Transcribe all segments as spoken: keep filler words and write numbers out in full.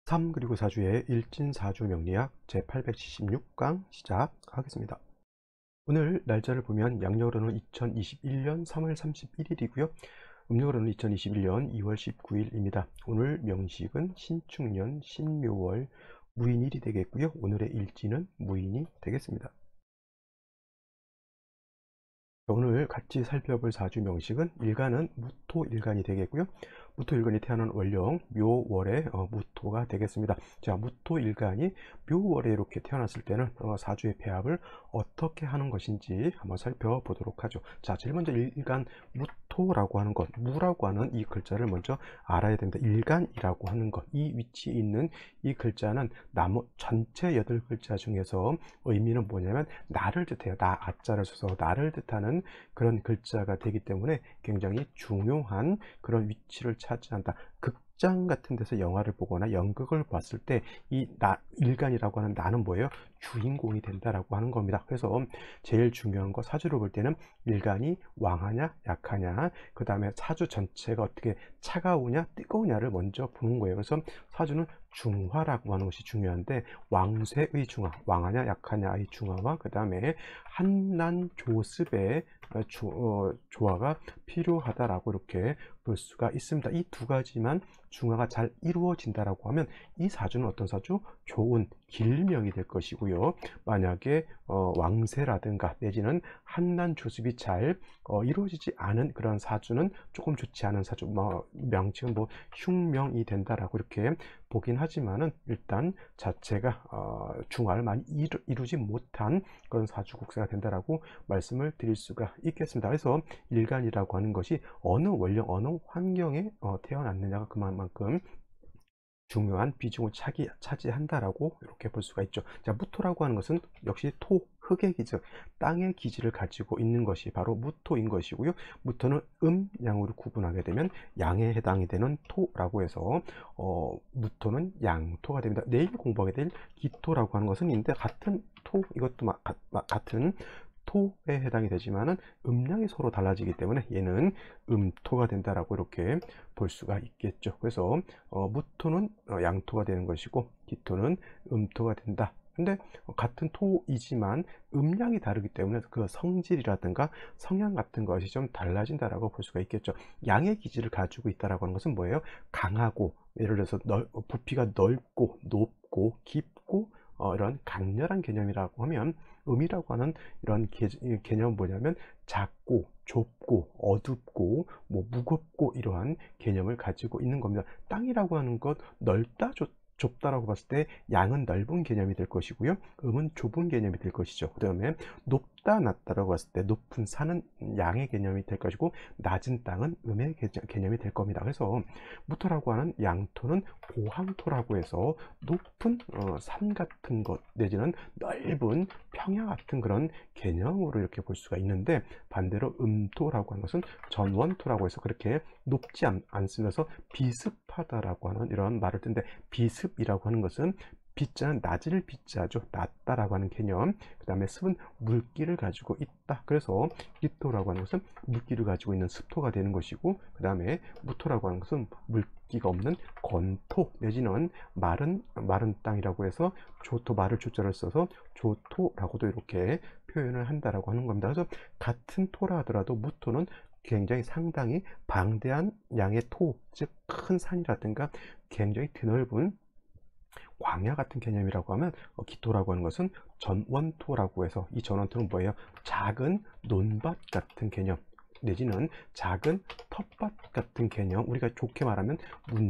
삼 그리고 사주의 일진사주 명리학 제팔백칠십육 강 시작하겠습니다. 오늘 날짜를 보면 양력으로는 이천이십일 년 삼월 삼십일 일이고요. 음력으로는 이천이십일 년 이월 십구 일입니다. 오늘 명식은 신축년 신묘월 무인일이 되겠고요. 오늘의 일진은 무인이 되겠습니다. 오늘 같이 살펴볼 사주 명식은 일간은 무토일간이 되겠고요. 무토일간이 태어난 월령 묘월의 어, 무토가 되겠습니다. 자, 무토일간이 묘월에 이렇게 태어났을 때는 어, 사주의 배합을 어떻게 하는 것인지 한번 살펴보도록 하죠. 자, 제일 먼저 일간 무토라고 하는 것, 무라고 하는 이 글자를 먼저 알아야 됩니다. 일간이라고 하는 것, 이 위치에 있는 이 글자는 나머 전체 여덟 글자 중에서 의미는 뭐냐면 나를 뜻해요. 나 아자를 써서 나를 뜻하는 그런 글자가 되기 때문에 굉장히 중요한 그런 위치를 차지한다. 극장 같은 데서 영화를 보거나 연극을 봤을 때 이 나 일간이라고 하는 나는 뭐예요? 주인공이 된다라고 하는 겁니다. 그래서 제일 중요한 거 사주를 볼 때는 일간이 왕하냐 약하냐, 그 다음에 사주 전체가 어떻게 차가우냐 뜨거우냐를 먼저 보는 거예요. 그래서 사주는 중화라고 하는 것이 중요한데, 왕쇠의 중화, 왕하냐 약하냐의 중화와 그 다음에 한난조습의 조, 어, 조화가 필요하다라고 이렇게 볼 수가 있습니다. 이 두 가지만 중화가 잘 이루어진다라고 하면 이 사주는 어떤 사주? 좋은 길명이 될 것이고요. 만약에 어, 왕세라든가 내지는 한난조습이 잘 어, 이루어지지 않은 그런 사주는 조금 좋지 않은 사주, 뭐 명칭은 뭐 흉명이 된다라고 이렇게 보긴 하지만은 일단 자체가 어, 중화를 많이 이루, 이루지 못한 그런 사주 국세가 된다라고 말씀을 드릴 수가 있겠습니다. 그래서 일간이라고 하는 것이 어느 원령 어느 환경에 어, 태어났느냐가 그만큼 중요한 비중을 차기, 차지한다라고 이렇게 볼 수가 있죠. 자, 무토라고 하는 것은 역시 토, 흙의 기질, 땅의 기질을 가지고 있는 것이 바로 무토인 것이고요. 무토는 음, 양으로 구분하게 되면 양에 해당이 되는 토라고 해서 어, 무토는 양토가 됩니다. 내일 공부하게 될 기토라고 하는 것은 있는데 같은 토, 이것도 마, 가, 마, 같은 토에 해당이 되지만은 음량이 서로 달라지기 때문에 얘는 음토가 된다라고 이렇게 볼 수가 있겠죠. 그래서 어, 무토는 어, 양토가 되는 것이고 기토는 음토가 된다. 근데 같은 토이지만 음량이 다르기 때문에 그 성질이라든가 성향 같은 것이 좀 달라진다라고 볼 수가 있겠죠. 양의 기질을 가지고 있다라고 하는 것은 뭐예요? 강하고, 예를 들어서 넓, 부피가 넓고 높고 깊고 어, 이런 강렬한 개념이라고 하면, 음이라고 하는 이런 개, 개념은 뭐냐면 작고 좁고 어둡고 뭐 무겁고 이러한 개념을 가지고 있는 겁니다. 땅이라고 하는 것 넓다 좁, 좁다라고 봤을 때 양은 넓은 개념이 될 것이고요. 음은 좁은 개념이 될 것이죠. 그 다음에 높다 낮다라고 봤을 때 높은 산은 양의 개념이 될 것이고 낮은 땅은 음의 개념이 될 겁니다. 그래서 무토라고 하는 양토는 고항토라고 해서 높은 어, 산 같은 것 내지는 넓은 평야 같은 그런 개념으로 이렇게 볼 수가 있는데, 반대로 음토라고 하는 것은 전원토라고 해서 그렇게 높지 않, 않으면서 비습하다라고 하는 이런 말을 듣는데, 비습이라고 하는 것은 비자는 낮을 비자죠. 낮다라고 하는 개념. 그 다음에 습은 물기를 가지고 있다. 그래서 기토라고 하는 것은 물기를 가지고 있는 습토가 되는 것이고, 그 다음에 무토라고 하는 것은 물기가 없는 건토 내지는 마른 마른 땅이라고 해서 조토, 마를 조자를 써서 조토라고도 이렇게 표현을 한다라고 하는 겁니다. 그래서 같은 토라 하더라도 무토는 굉장히 상당히 방대한 양의 토, 즉 큰 산이라든가 굉장히 드넓은 광야 같은 개념이라고 하면, 어, 기토라고 하는 것은 전원토라고 해서, 이 전원토는 뭐예요? 작은 논밭 같은 개념 내지는 작은 텃밭 같은 개념, 우리가 좋게 말하면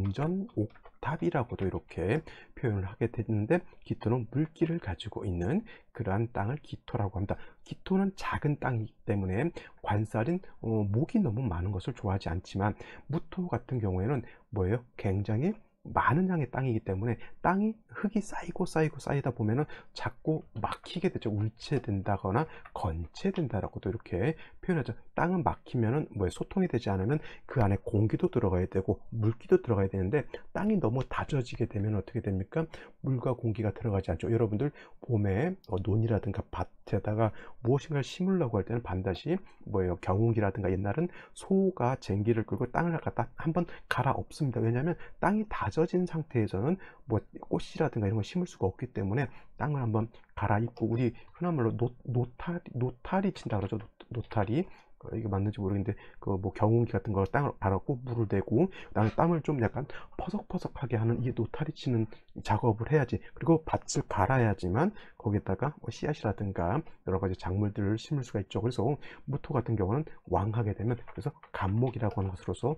문전옥답이라고도 이렇게 표현을 하게 되는데, 기토는 물기를 가지고 있는 그러한 땅을 기토라고 합니다. 기토는 작은 땅이기 때문에 관살인 어, 목이 너무 많은 것을 좋아하지 않지만, 무토 같은 경우에는 뭐예요? 굉장히 많은 양의 땅이기 때문에 땅이 흙이 쌓이고 쌓이고 쌓이다 보면은 자꾸 막히게 되죠. 울체된다거나 건체된다라고도 이렇게 표현하죠. 땅은 막히면은 뭐 소통이 되지 않으면 그 안에 공기도 들어가야 되고 물기도 들어가야 되는데 땅이 너무 다져지게 되면 어떻게 됩니까? 물과 공기가 들어가지 않죠. 여러분들 봄에 어, 논이라든가 밭에다가 무엇인가를 심으려고 할 때는 반드시 뭐예요? 경운기라든가 옛날은 소가 쟁기를 끌고 땅을 갖다 한번 갈아 엎습니다. 왜냐하면 땅이 다져진 상태에서는 뭐 꽃이라든가 이런 걸 심을 수가 없기 때문에 땅을 한번 갈아입고, 우리 흔한 말로 노, 노타리, 노타리 친다 그러죠. 노, 노타리. 어, 이게 맞는지 모르겠는데 그 뭐 경운기 같은 걸 땅을 갈았고 물을 대고 그다음에 땅을 좀 약간 퍼석퍼석하게 하는 이 노타리 치는 작업을 해야지. 그리고 밭을 갈아야지만 거기다가 뭐 씨앗이라든가 여러 가지 작물들을 심을 수가 있죠. 그래서 무토 같은 경우는 왕하게 되면, 그래서 간목이라고 하는 것으로서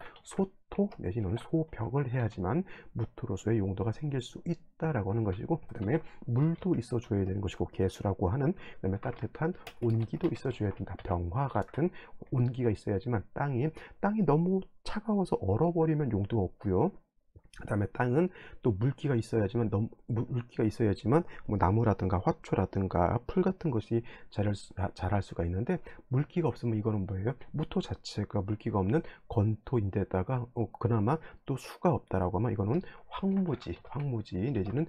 소토 내지는 소벽을 해야지만 무토로서의 용도가 생길 수 있다라고 하는 것이고, 그 다음에 물도 있어줘야 되는 것이고, 개수라고 하는, 그 다음에 따뜻한 온기도 있어줘야 된다. 병화 같은 온기가 있어야지만 땅이 땅이 너무 차가워서 얼어버리면 용도가 없고요. 그 다음에 땅은 또 물기가 있어야지만, 너무 물기가 있어야지만 뭐 나무라든가 화초라든가 풀 같은 것이 자랄, 수, 자랄 수가 있는데, 물기가 없으면 이거는 뭐예요? 무토 자체가 물기가 없는 건토인데다가 어, 그나마 또 수가 없다라고 하면 이거는 황무지, 황무지 내지는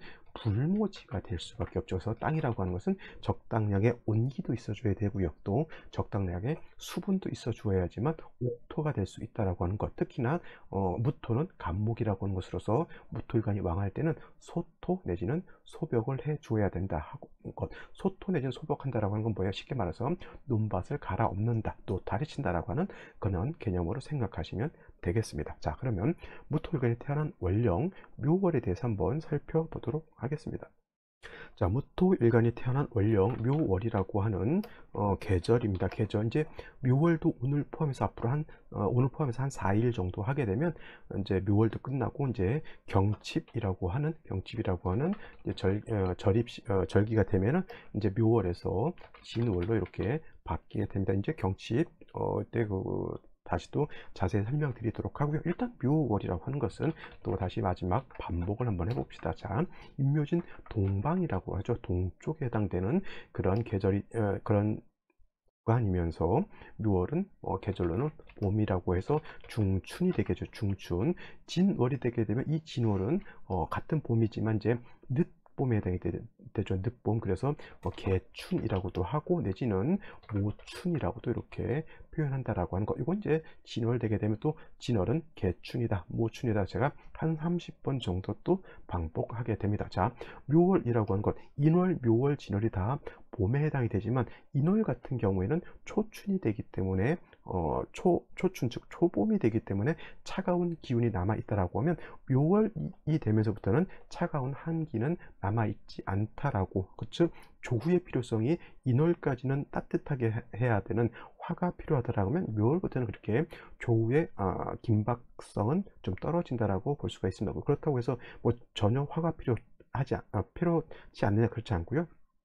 불모지가 될 수밖에 없죠. 그래서 땅이라고 하는 것은 적당량의 온기도 있어줘야 되고요, 또 적당량의 수분도 있어줘야지만 옥토가 될 수 있다라고 하는 것. 특히나 어, 무토는 간목이라고 하는 것으로서 무토일간이 왕할 때는 소토 내지는 소벽을 해 주어야 된다 하고 것. 소토 내지는 소벽한다라고 하는 건 뭐예요? 쉽게 말해서 논밭을 갈아엎는다, 또 다리친다라고 하는 그런 개념으로 생각하시면 되겠습니다. 자, 그러면 무토일간이 태어난 원령 묘월에 대해서 한번 살펴보도록 하겠습니다. 자, 무토일간이 태어난 원령 묘월이라고 하는 어, 계절입니다. 계절, 이제 묘월도 오늘 포함해서 앞으로 한 어, 오늘 포함해서 한 사 일 정도 하게 되면 이제 묘월도 끝나고 이제 경칩이라고 하는 경칩이라고 하는 이제 절 어, 절입 어, 절기가 되면은 이제 묘월에서 진월로 이렇게 바뀌게 됩니다. 이제 경칩 어, 때 그 다시 또 자세히 설명드리도록 하고요. 일단 묘월이라고 하는 것은 또 다시 마지막 반복을 한번 해봅시다. 자, 임묘진 동방이라고 하죠. 동쪽에 해당되는 그런 계절이 어, 그런 아니면서 묘월은 어, 계절로는 봄이라고 해서 중춘이 되겠죠. 중춘. 진월이 되게 되면 이 진월은 어, 같은 봄이지만 이제 늦봄에 해당이 되, 되죠. 늦봄. 그래서 어, 개춘이라고도 하고 내지는 모춘이라고도 이렇게 표현한다라고 하는 거. 이건 이제 진월 되게 되면 또 진월은 개춘이다, 모춘이다. 제가 한 삼십 번 정도 또 반복하게 됩니다. 자, 묘월이라고 하는 것, 인월, 묘월, 진월이 다 봄에 해당이 되지만 인월 같은 경우에는 초춘이 되기 때문에 어, 초, 초춘 즉 초봄이 되기 때문에 차가운 기운이 남아 있다라고 하면 묘월이 되면서부터는 차가운 한기는 남아 있지 않다라고, 즉 조후의 필요성이 인월까지는 따뜻하게 해야 되는 화가 필요하다라고 하면 묘월부터는 그렇게 조후의 아, 긴박성은 좀 떨어진다라고 볼 수가 있습니다. 그렇다고 해서 뭐 전혀 화가 필요하지 아, 필요치 않느냐, 그렇지 않고요.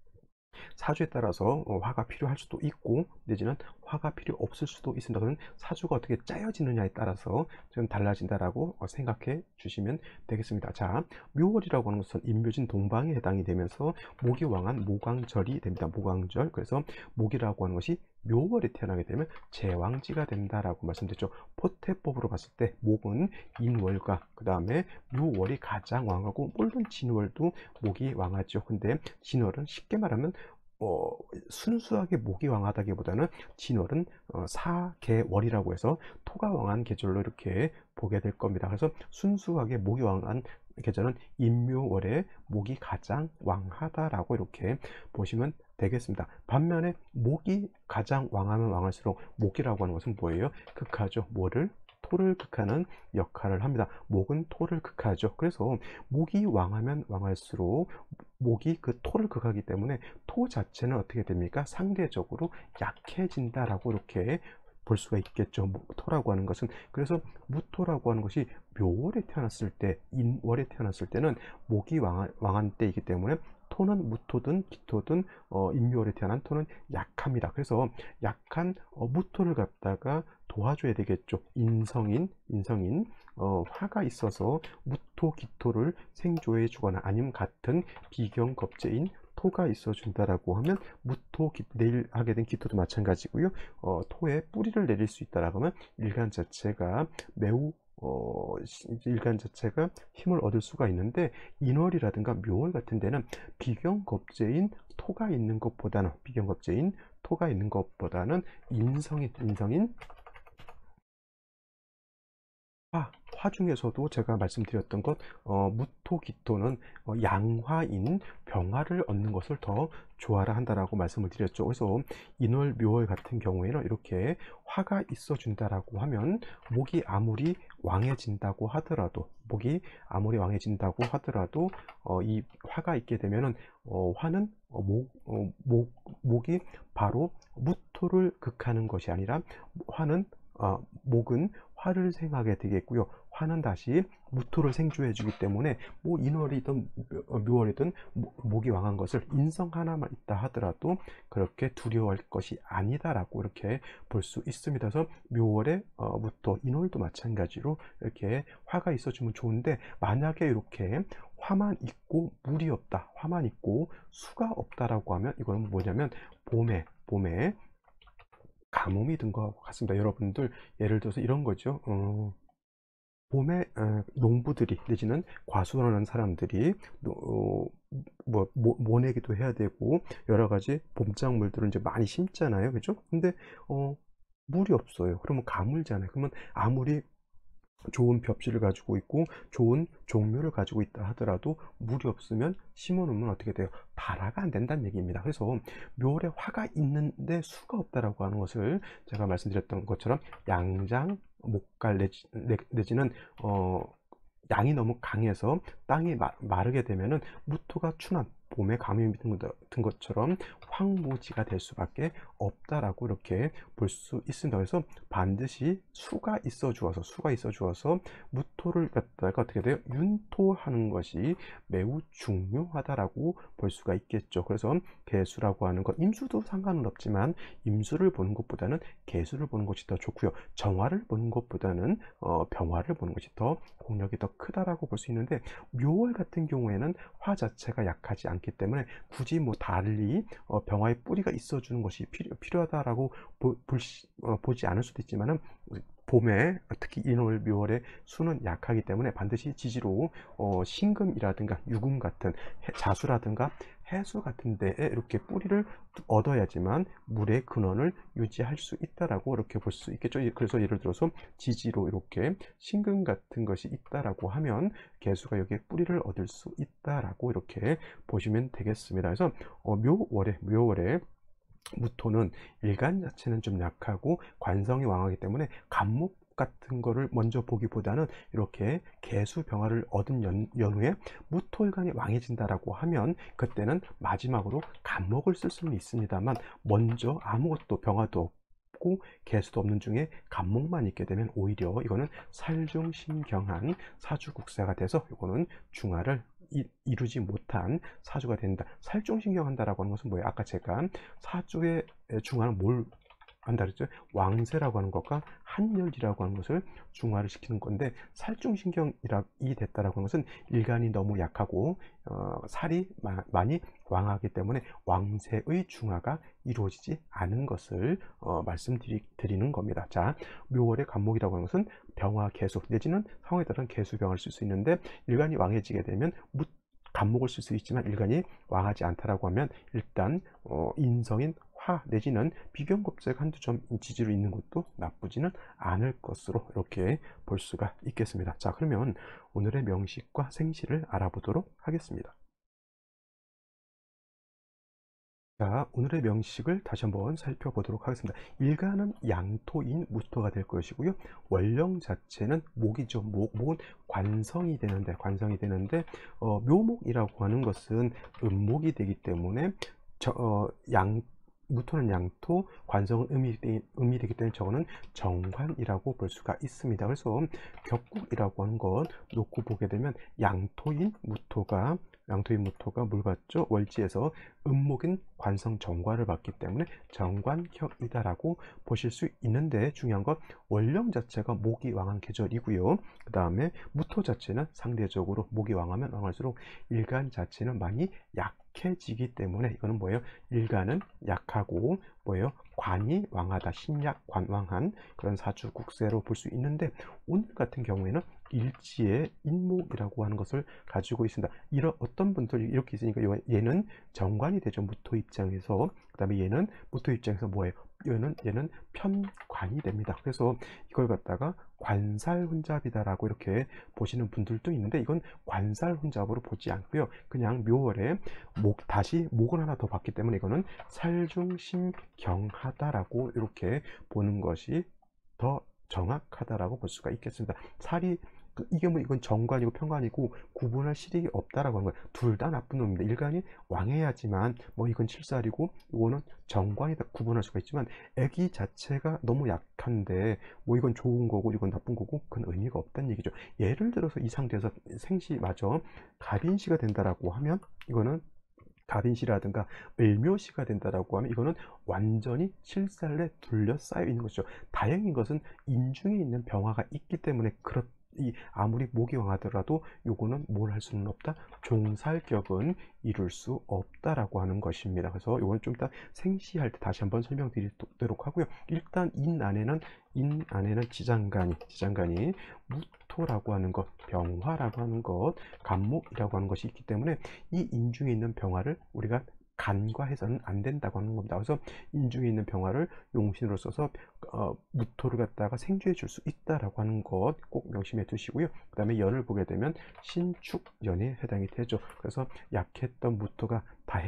사주에 따라서 어, 화가 필요할 수도 있고 내지는 화가 필요 없을 수도 있습니다. 그는 사주가 어떻게 짜여지느냐에 따라서 좀 달라진다라고 어, 생각해 주시면 되겠습니다. 자, 묘월이라고 하는 것은 임묘진 동방에 해당이 되면서 목이 왕한 모광절이 됩니다. 모광절. 그래서 목이라고 하는 것이 묘월에 태어나게 되면 제왕지가 된다라고 말씀드렸죠. 포태법으로 봤을 때 목은 인월과 그 다음에 묘월이 가장 왕하고, 물론 진월도 목이 왕하죠. 근데 진월은 쉽게 말하면 어, 순수하게 목이 왕하다기보다는 진월은 어, 사계월이라고 해서 토가 왕한 계절로 이렇게 보게 될 겁니다. 그래서 순수하게 목이 왕한 계절은 임묘월에 목이 가장 왕하다라고 이렇게 보시면 되겠습니다. 반면에 목이 가장 왕하면 왕할수록 목이라고 하는 것은 뭐예요? 극하죠. 뭐를? 토를 극하는 역할을 합니다. 목은 토를 극하죠. 그래서 목이 왕하면 왕할수록 목이 그 토를 극하기 때문에 토 자체는 어떻게 됩니까? 상대적으로 약해진다라고 이렇게 볼 수가 있겠죠. 토라고 하는 것은. 그래서 무토라고 하는 것이 묘월에 태어났을 때, 인월에 태어났을 때는 목이 왕한, 왕한 때이기 때문에 토는 무토든 기토든 어, 인묘월에 태어난 토는 약합니다. 그래서 약한 어, 무토를 갖다가 도와줘야 되겠죠. 인성인, 인성인 어, 화가 있어서 무토, 기토를 생조해 주거나 아니면 같은 비경겁제인 토가 있어준다라고 하면 무토, 기, 내일 하게 된 기토도 마찬가지고요. 어, 토에 뿌리를 내릴 수 있다라고 하면 일간 자체가 매우 어, 일간 자체가 힘을 얻을 수가 있는데, 인월이라든가 묘월 같은 데는 비경겁제인 토가 있는 것보다는 비경겁제인 토가 있는 것보다는 인성인 인성인 화, 화 중에서도 제가 말씀드렸던 것, 어, 무토기토는 어, 양화인 병화를 얻는 것을 더 좋아라 한다라고 말씀을 드렸죠. 그래서 인월, 묘월 같은 경우에는 이렇게 화가 있어준다라고 하면, 목이 아무리 왕해진다고 하더라도 목이 아무리 왕해진다고 하더라도 어, 이 화가 있게 되면은 어, 화는 어, 목, 어, 목, 목이 바로 무토를 극하는 것이 아니라, 화는 어, 목은 화를 생하게 되겠고요. 화는 다시 무토를 생주해 주기 때문에 뭐 인월이든 묘월이든 목이 왕한 것을 인성 하나만 있다 하더라도 그렇게 두려워할 것이 아니다라고 이렇게 볼 수 있습니다. 그래서 묘월에 어, 무토, 인월도 마찬가지로 이렇게 화가 있어주면 좋은데, 만약에 이렇게 화만 있고 물이 없다, 화만 있고 수가 없다라고 하면 이건 뭐냐면 봄에 봄에 가뭄이 든 것 같습니다. 여러분들 예를 들어서 이런 거죠. 어, 봄에 어, 농부들이 내지는 과수하는 사람들이 어, 뭐 모, 모내기도 해야 되고 여러 가지 봄작물들을 이제 많이 심잖아요, 그죠? 근데 어, 물이 없어요. 그러면 가물잖아요. 그러면 아무리 좋은 벽지를 가지고 있고 좋은 종묘를 가지고 있다 하더라도 물이 없으면 심어놓으면 어떻게 돼요? 발화가 안 된다는 얘기입니다. 그래서 묘월에 화가 있는데 수가 없다라고 하는 것을 제가 말씀드렸던 것처럼 양장, 목갈 내지, 내지는 어, 양이 너무 강해서 땅이 마, 마르게 되면은 무토가 춘한 봄에 가뭄이 든 것처럼 황무지가 될 수밖에 없다라고 이렇게 볼 수 있습니다. 그래서 반드시 수가 있어 주어서 수가 있어 주어서 무토를 갖다가 어떻게 돼요? 윤토하는 것이 매우 중요하다라고 볼 수가 있겠죠. 그래서 개수라고 하는 것, 임수도 상관은 없지만 임수를 보는 것보다는 개수를 보는 것이 더 좋고요. 정화를 보는 것보다는 어, 병화를 보는 것이 더 공력이 더 크다라고 볼 수 있는데, 묘월 같은 경우에는 화 자체가 약하지 않기 때문에 굳이 뭐 달리 어, 병화의 뿌리가 있어주는 것이 필요, 필요하다라고 보, 볼, 어, 보지 않을 수도 있지만은, 봄에 특히 인월, 묘월에 수는 약하기 때문에 반드시 지지로 어, 신금이라든가 유금 같은 해, 자수라든가 해수 같은 데에 이렇게 뿌리를 얻어야지만 물의 근원을 유지할 수 있다라고 이렇게 볼 수 있겠죠. 그래서 예를 들어서 지지로 이렇게 신금 같은 것이 있다라고 하면 개수가 여기에 뿌리를 얻을 수 있다라고 이렇게 보시면 되겠습니다. 그래서 어, 묘월에 묘월에 무토는 일간 자체는 좀 약하고 관성이 왕하기 때문에 간목 같은 거를 먼저 보기보다는 이렇게 개수 병화를 얻은 연, 연후에 무토일간이 왕해진다라고 하면 그때는 마지막으로 간목을 쓸 수는 있습니다만, 먼저 아무것도 병화도 없고 개수도 없는 중에 간목만 있게 되면 오히려 이거는 살중신경한 사주국사가 돼서 이거는 중화를 이, 이루지 못한 사주가 된다. 살중신경한다라고 하는 것은 뭐예요? 아까 제가 사주의 중화는 뭘 한다 그랬죠? 왕세라고 하는 것과 한열이라고 하는 것을 중화를 시키는 건데, 살중신경이 됐다라고 하는 것은 일간이 너무 약하고 어, 살이 마, 많이 왕하기 때문에 왕세의 중화가 이루어지지 않은 것을 어, 말씀드리는 겁니다. 자, 묘월의 간목이라고 하는 것은 병화, 개수 내지는 상황에 따른 개수병을 쓸 수 있는데, 일간이 왕해지게 되면 무 간목을 쓸 수 있지만 일간이 왕하지 않다라고 하면 일단 어, 인성인 화 내지는 비경겁제가 한두 점 지지로 있는 것도 나쁘지는 않을 것으로 이렇게 볼 수가 있겠습니다. 자, 그러면 오늘의 명식과 생시를 알아보도록 하겠습니다. 자, 오늘의 명식을 다시 한번 살펴보도록 하겠습니다. 일간은 양토인 무토가 될 것이고요. 원령 자체는 목이죠. 목, 목은 관성이 되는데 관성이 되는데 어, 묘목이라고 하는 것은 음목이 되기 때문에 저, 어, 양 무토는 양토, 관성은 음이, 음이 되기 때문에 저거는 정관이라고 볼 수가 있습니다. 그래서 격국이라고 하는 것 놓고 보게 되면 양토인 무토가 양토인 무토가 뭘 받죠? 월지에서 음목인 관성 정관을 받기 때문에 정관격이다라고 보실 수 있는데, 중요한 건 월령 자체가 목이 왕한 계절이고요. 그 다음에 무토 자체는 상대적으로 목이 왕하면 왕할수록 일간 자체는 많이 약해지기 때문에 이거는 뭐예요? 일간은 약하고 뭐예요? 관이 왕하다, 신약 관왕한 그런 사주 국세로 볼 수 있는데, 오늘 같은 경우에는 일지의 인목이라고 하는 것을 가지고 있습니다. 이런 어떤 분들이 이렇게 있으니까 얘는 정관이 되죠. 무토 입장에서. 그 다음에 얘는 무토 입장에서 뭐예요? 얘는 얘는 편관이 됩니다. 그래서 이걸 갖다가 관살훈잡이다라고 이렇게 보시는 분들도 있는데, 이건 관살훈잡으로 보지 않고요. 그냥 묘월에 목 다시 목을 하나 더 받기 때문에 이거는 살중심경하다라고 이렇게 보는 것이 더 정확하다라고 볼 수가 있겠습니다. 살이 이게 뭐 이건 정관이고 편관이고 구분할 실익이 없다라고 하는 거예요. 둘 다 나쁜 놈입니다. 일간이 왕해야지만 뭐 이건 칠살이고 이거는 정관이다 구분할 수가 있지만, 애기 자체가 너무 약한데 뭐 이건 좋은 거고 이건 나쁜 거고 그건 의미가 없다는 얘기죠. 예를 들어서 이 상태에서 생시마저 갑인시가 된다라고 하면, 이거는 갑인시라든가 을묘시가 된다라고 하면 이거는 완전히 칠살에 둘러싸여 있는 것이죠. 다행인 것은 인중에 있는 병화가 있기 때문에 그렇 이 아무리 목이 왕하더라도 요거는 뭘 할 수는 없다, 종살격은 이룰 수 없다라고 하는 것입니다. 그래서 요건 좀 이따 생시할 때 다시 한번 설명드리도록 하고요. 일단 인 안에는 인 안에는 지장간이 지장간이 무토라고 하는 것, 병화라고 하는 것, 간목이라고 하는 것이 있기 때문에 이 인중에 있는 병화를 우리가 간과해서는 안 된다고 하는 겁니다. 그래서 인중에 있는 병화를 용신으로 써서 어, 무토를 갖다가 생주해 줄 수 있다라고 하는 것 꼭 명심해 두시고요. 그 다음에 연을 보게 되면 신축연에 해당이 되죠. 그래서 약했던 무토가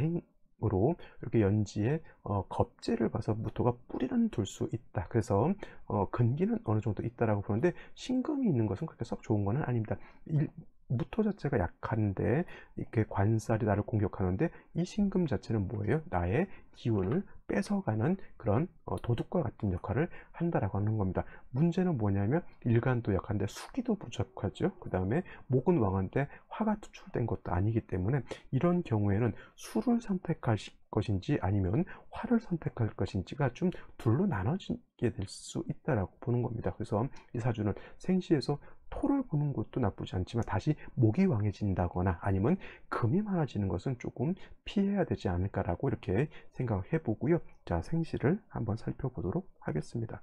다행으로 이렇게 연지에 어, 겁재를 봐서 무토가 뿌리는 둘 수 있다. 그래서 어, 근기는 어느 정도 있다라고 보는데, 신금이 있는 것은 그렇게 썩 좋은 것은 아닙니다. 일, 무토 자체가 약한데 이렇게 관살이 나를 공격하는데, 이 신금 자체는 뭐예요? 나의 기운을 뺏어가는 그런 어, 도둑과 같은 역할을 한다라고 하는 겁니다. 문제는 뭐냐면 일간도 약한데 수기도 부족하죠. 그 다음에 목은 왕한데 화가 투출된 것도 아니기 때문에 이런 경우에는 수를 선택할 것인지 아니면 화를 선택할 것인지가 좀 둘로 나눠지게 될 수 있다라고 보는 겁니다. 그래서 이 사주는 생시에서 토를 보는 것도 나쁘지 않지만 다시 목이 왕해진다거나 아니면 금이 많아지는 것은 조금 피해야 되지 않을까라고 이렇게 생각을 해보고요. 자, 생시를 한번 살펴보도록 하겠습니다.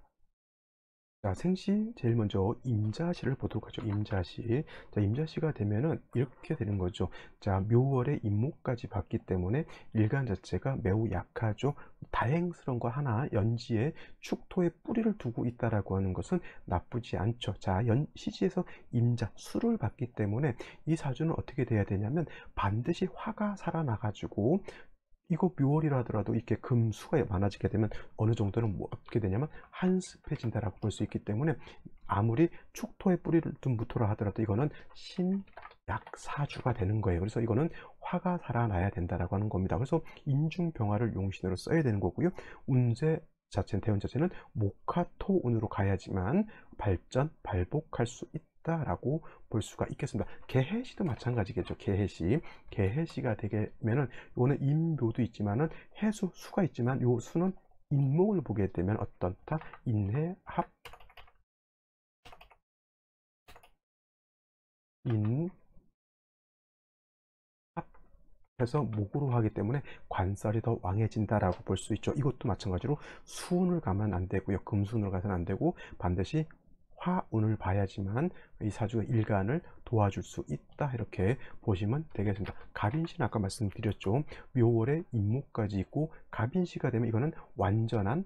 자, 생시 제일 먼저 임자시를 보도록 하죠. 임자시. 자, 임자시가 되면은 이렇게 되는 거죠. 자, 묘월에 임목까지 봤기 때문에 일간 자체가 매우 약하죠. 다행스러운 거 하나, 연지에 축토에 뿌리를 두고 있다라고 하는 것은 나쁘지 않죠. 자, 연 시지에서 임자 수를 받기 때문에 이 사주는 어떻게 돼야 되냐면 반드시 화가 살아나가지고, 이거 묘월이라 하더라도 이렇게 금수가 많아지게 되면 어느 정도는 뭐 어떻게 되냐면 한습해진다라고 볼 수 있기 때문에, 아무리 축토에 뿌리를 둔 무토라 하더라도 이거는 신약사주가 되는 거예요. 그래서 이거는 화가 살아나야 된다라고 하는 겁니다. 그래서 인중병화를 용신으로 써야 되는 거고요. 운세 자체는, 대운 자체는 목화토운으로 가야지만 발전 발복할 수 있다라고 볼 수가 있겠습니다. 개해시도 마찬가지겠죠. 개해시 개해시가 되면은 이거는 인묘도 있지만은 해수 수가 있지만, 요 수는 인목을 보게 되면 어떻다, 인해합 인 해서 목으로 하기 때문에 관살이 더 왕해진다라고 볼 수 있죠. 이것도 마찬가지로 수운을 가면 안 되고요. 금수운을 가서는 안 되고 반드시 화운을 봐야지만 이 사주가 일간을 도와줄 수 있다, 이렇게 보시면 되겠습니다. 갑인시는 아까 말씀드렸죠. 묘월에 임목까지 있고 갑인시가 되면 이거는 완전한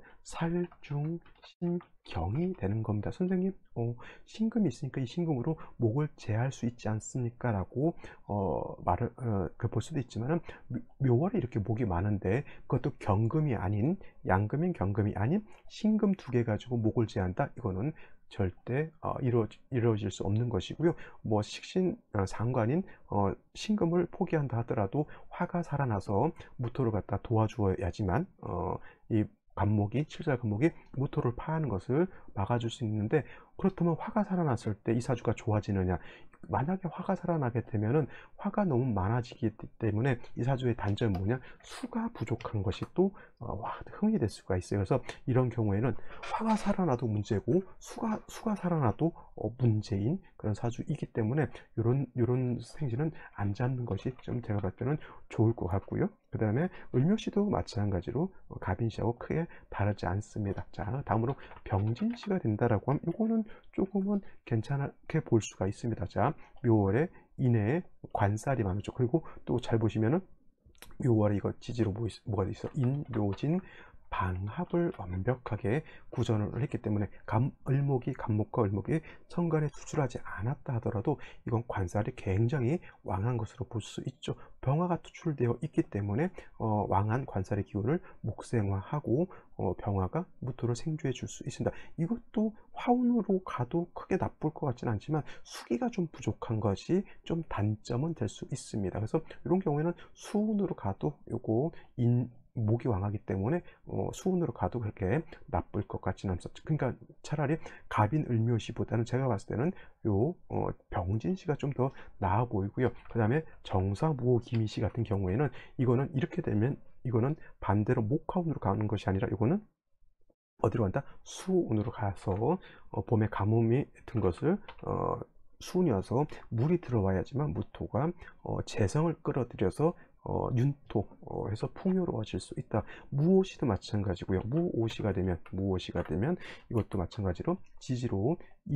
살중신경이 되는 겁니다. 선생님, 어, 신금이 있으니까 이 신금으로 목을 제할 수 있지 않습니까? 라고 어, 말을 어, 그 볼 수도 있지만은, 묘월에 이렇게 목이 많은데 그것도 경금이 아닌, 양금인 경금이 아닌 신금 두 개 가지고 목을 제한다, 이거는 절대 어, 이루어, 이루어질 수 없는 것이고요. 뭐 식신 어, 상관인 어, 신금을 포기한다 하더라도 화가 살아나서 무토를 갖다 도와주어야지만 어, 이 간목이 칠살 간목이 무토를 파하는 것을 막아줄 수 있는데, 그렇다면 화가 살아났을 때 이 사주가 좋아지느냐? 만약에 화가 살아나게 되면은 화가 너무 많아지기 때문에 이 사주의 단점은 뭐냐? 수가 부족한 것이 또 어, 와, 흠이 될 수가 있어요. 그래서 이런 경우에는 화가 살아나도 문제고 수가 수가 살아나도 어, 문제인 그런 사주이기 때문에 이런 이런 생신은 안 잡는 것이 좀 제가 봤을 때는 좋을 것 같고요. 그 다음에 을묘시도 마찬가지로 어, 갑인시하고 크게 다르지 않습니다. 자, 다음으로 병진시가 된다라고 하면 이거는 조금은 괜찮게 볼 수가 있습니다. 자, 묘월에 인해에 관살이 많죠. 그리고 또 잘 보시면은 묘월에 이거 지지로 뭐 있, 뭐가 돼 있어? 인묘진 방합을 완벽하게 구전을 했기 때문에 감, 을목이 간목과 을목이 천간에 투출하지 않았다 하더라도 이건 관살이 굉장히 왕한 것으로 볼 수 있죠. 병화가 투출되어 있기 때문에 어, 왕한 관살의 기운을 목생화하고 어, 병화가 무토를 생주해 줄 수 있습니다. 이것도 화운으로 가도 크게 나쁠 것 같지는 않지만 수기가 좀 부족한 것이 좀 단점은 될 수 있습니다. 그래서 이런 경우에는 수운으로 가도 요거 인 목이 왕하기 때문에 어, 수운으로 가도 그렇게 나쁠 것 같지는 않죠. 그러니까 차라리 갑인 을묘시보다는 제가 봤을 때는 요 어, 병진시가 좀 더 나아 보이고요. 그 다음에 정사무호 기미시 같은 경우에는 이거는 이렇게 되면 이거는 반대로 목화운으로 가는 것이 아니라 이거는 어디로 간다? 수운으로 가서 어, 봄에 가뭄이 든 것을 어, 수운이 와서 물이 들어와야지만 무토가 어, 재성을 끌어들여서 어, 윤토 어, 해서 풍요로워질 수 있다. 무오시도 마찬가지고요. 무오시가 되면 무오시가 되면 이것도 마찬가지로 지지로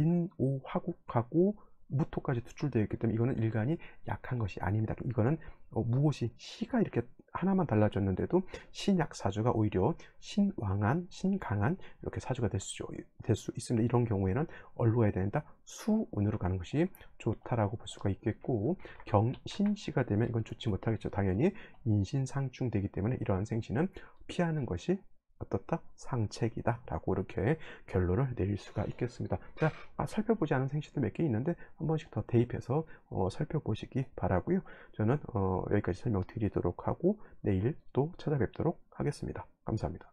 인오화국하고 무토까지 투출되어 있기 때문에 이거는 일간이 약한 것이 아닙니다. 이거는 어, 무오시 시가 이렇게 하나만 달라졌는데도 신약 사주가 오히려 신왕한 신강한 이렇게 사주가 될 수 될 수 있습니다. 이런 경우에는 얼로 해야 된다? 수운으로 가는 것이 좋다라고 볼 수가 있겠고, 경신시가 되면 이건 좋지 못하겠죠. 당연히 인신상충되기 때문에 이러한 생신은 피하는 것이 어떻다? 상책이다 라고 이렇게 결론을 내릴 수가 있겠습니다. 자, 아, 살펴보지 않은 생신도 몇 개 있는데 한 번씩 더 대입해서 어, 살펴보시기 바라고요. 저는 어, 여기까지 설명드리도록 하고 내일 또 찾아뵙도록 하겠습니다. 감사합니다.